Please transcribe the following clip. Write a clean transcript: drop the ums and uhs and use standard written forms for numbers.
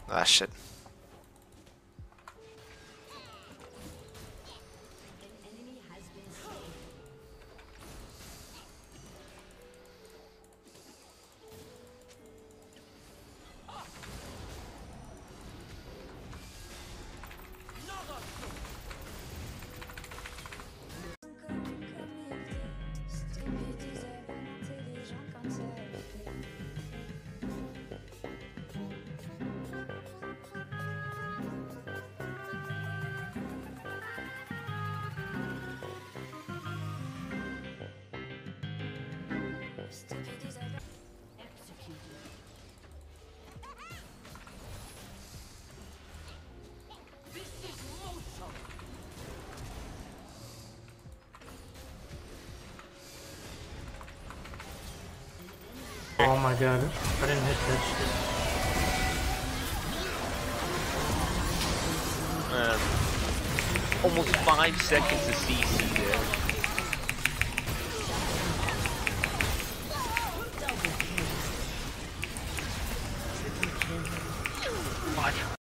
Ah, shit. Oh my god, I didn't hit that shit. Almost 5 seconds to CC there.